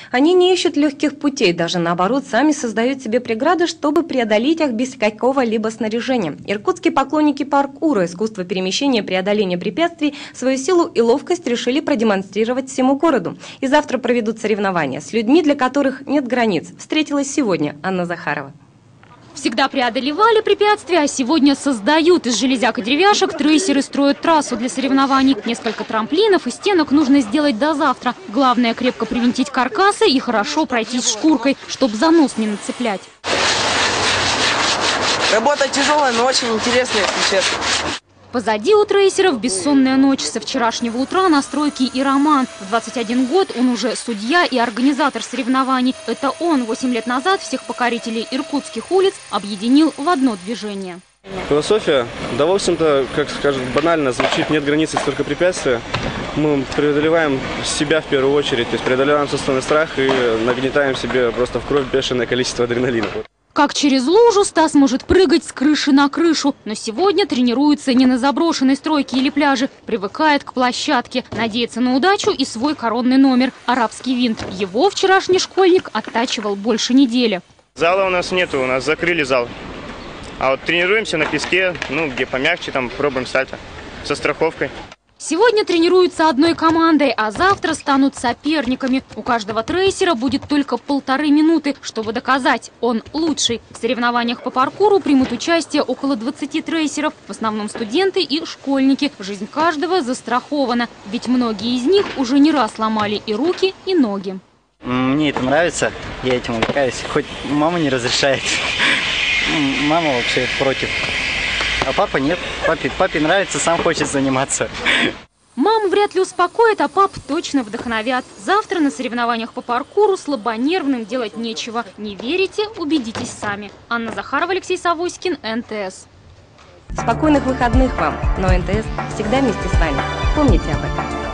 Они не ищут легких путей, даже наоборот, сами создают себе преграды, чтобы преодолеть их без какого-либо снаряжения. Иркутские поклонники паркура, искусства перемещения и преодоления препятствий, свою силу и ловкость решили продемонстрировать всему городу. И завтра проведут соревнования с людьми, для которых нет границ. Встретилась сегодня Анна Захарова. Всегда преодолевали препятствия, а сегодня создают. Из железяк и деревяшек трейсеры строят трассу для соревнований. Несколько трамплинов и стенок нужно сделать до завтра. Главное – крепко привинтить каркасы и хорошо пройтись шкуркой, чтобы занос не нацеплять. Работа тяжелая, но очень интересная, если честно. Позади у трейсеров бессонная ночь. Со вчерашнего утра настройки и роман. В 21 год он уже судья и организатор соревнований. Это он 8 лет назад всех покорителей иркутских улиц объединил в одно движение. Философия, да, в общем-то, как скажут, банально звучит, нет границ, есть только препятствия. Мы преодолеваем себя в первую очередь, то есть преодолеваем собственный страх и нагнетаем себе просто в кровь бешеное количество адреналина. Как через лужу Стас может прыгать с крыши на крышу. Но сегодня тренируется не на заброшенной стройке или пляже. Привыкает к площадке. Надеется на удачу и свой коронный номер – арабский винт. Его вчерашний школьник оттачивал больше недели. Зала у нас нету, у нас закрыли зал. А вот тренируемся на песке, где помягче, там пробуем сальто со страховкой. Сегодня тренируются одной командой, а завтра станут соперниками. У каждого трейсера будет только 1,5 минуты, чтобы доказать, он лучший. В соревнованиях по паркуру примут участие около 20 трейсеров, в основном студенты и школьники. Жизнь каждого застрахована, ведь многие из них уже не раз ломали и руки, и ноги. Мне это нравится, я этим увлекаюсь, хоть мама не разрешает. Мама вообще против. А папа нет. Папе нравится, сам хочет заниматься. Мам вряд ли успокоит, а пап точно вдохновят. Завтра на соревнованиях по паркуру слабонервным делать нечего. Не верите? Убедитесь сами. Анна Захарова, Алексей Савоськин, НТС. Спокойных выходных вам, но НТС всегда вместе с вами. Помните об этом.